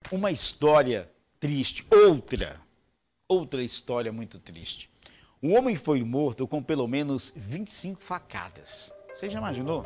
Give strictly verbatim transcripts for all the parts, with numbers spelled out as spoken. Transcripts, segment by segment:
uma história triste, outra, outra história muito triste. Um homem foi morto com pelo menos vinte e cinco facadas. Você já imaginou?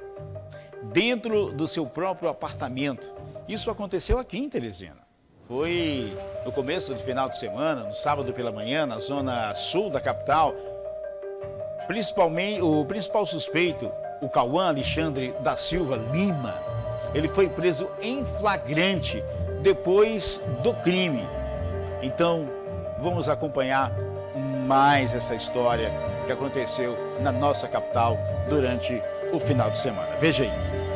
Dentro do seu próprio apartamento. Isso aconteceu aqui em Teresina. Foi no começo do final de semana, no sábado pela manhã, na zona sul da capital. Principalmente, o principal suspeito, o Cauã Alexandre da Silva Lima, ele foi preso em flagrante depois do crime. Então, vamos acompanhar mais essa história que aconteceu na nossa capital durante o final de semana. Veja aí.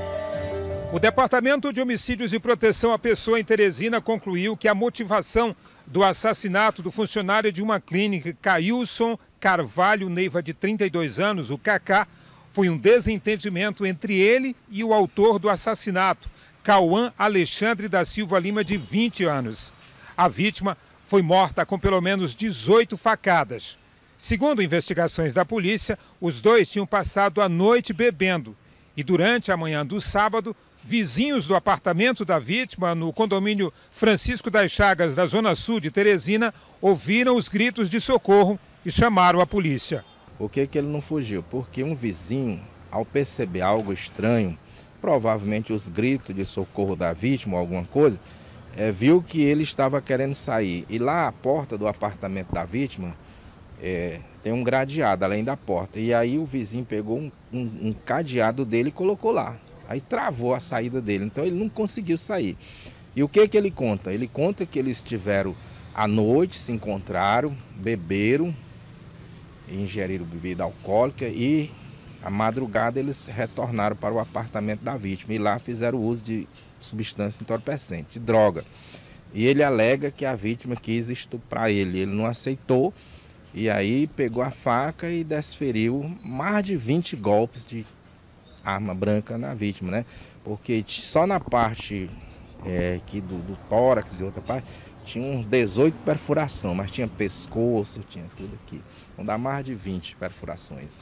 O Departamento de Homicídios e Proteção à Pessoa em Teresina concluiu que a motivação do assassinato do funcionário de uma clínica, Cailson Carvalho Neiva, de trinta e dois anos, o Cacá, foi um desentendimento entre ele e o autor do assassinato, Cauã Alexandre da Silva Lima, de vinte anos. A vítima foi morta com pelo menos dezoito facadas. Segundo investigações da polícia, os dois tinham passado a noite bebendo e durante a manhã do sábado, vizinhos do apartamento da vítima, no condomínio Francisco das Chagas, da zona sul de Teresina, ouviram os gritos de socorro e chamaram a polícia. Por que que ele não fugiu? Porque um vizinho, ao perceber algo estranho, provavelmente os gritos de socorro da vítima ou alguma coisa, é, viu que ele estava querendo sair. E lá à porta do apartamento da vítima é, tem um gradeado além da porta. E aí o vizinho pegou um, um, um cadeado dele e colocou lá. Aí travou a saída dele, então ele não conseguiu sair. E o que que ele conta? Ele conta que eles estiveram à noite, se encontraram, beberam, ingeriram bebida alcoólica e à madrugada eles retornaram para o apartamento da vítima e lá fizeram uso de substância entorpecente, de droga. E ele alega que a vítima quis estuprar ele, ele não aceitou e aí pegou a faca e desferiu mais de vinte golpes de arma branca na vítima, né? Porque só na parte é, aqui do, do tórax e outra parte tinha uns dezoito perfurações, mas tinha pescoço, tinha tudo aqui. Vão dar mais de vinte perfurações.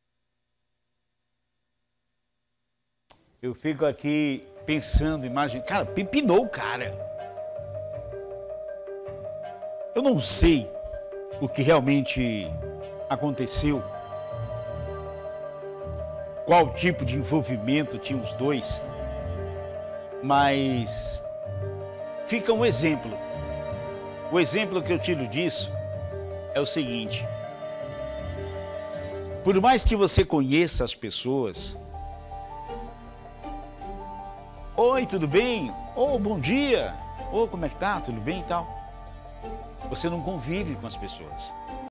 Eu fico aqui pensando, imaginando, cara, pepinou o cara. Eu não sei o que realmente aconteceu, qual tipo de envolvimento tinham os dois, mas fica um exemplo. O exemplo que eu tiro disso é o seguinte: por mais que você conheça as pessoas, oi, tudo bem? Oh, bom dia. Oh, como é que tá? Tudo bem e tal? Você não convive com as pessoas.